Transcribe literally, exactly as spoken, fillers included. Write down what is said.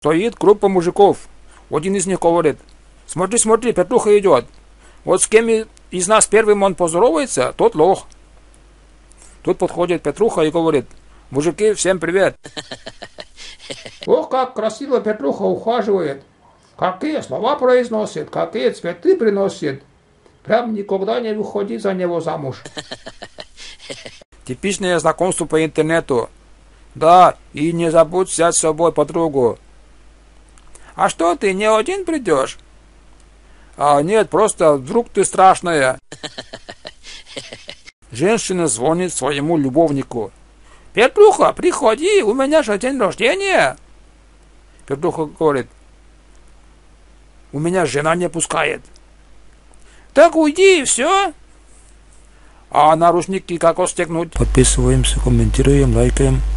Стоит группа мужиков. Один из них говорит: смотри, смотри, Петруха идет. Вот с кем из нас первым он поздоровается, тот лох. Тут подходит Петруха и говорит: мужики, всем привет. Ох, как красиво Петруха ухаживает. Какие слова произносит, какие цветы приносит. Прям никогда не выходи за него замуж. Типичное знакомство по интернету. Да, и не забудь взять с собой подругу. А что, ты не один придешь? А нет, просто вдруг ты страшная. Женщина звонит своему любовнику. Петруха, приходи, у меня же день рождения. Петруха говорит: у меня жена не пускает. Так уйди и все. А наручники как отстегнуть? Подписываемся, комментируем, лайкаем.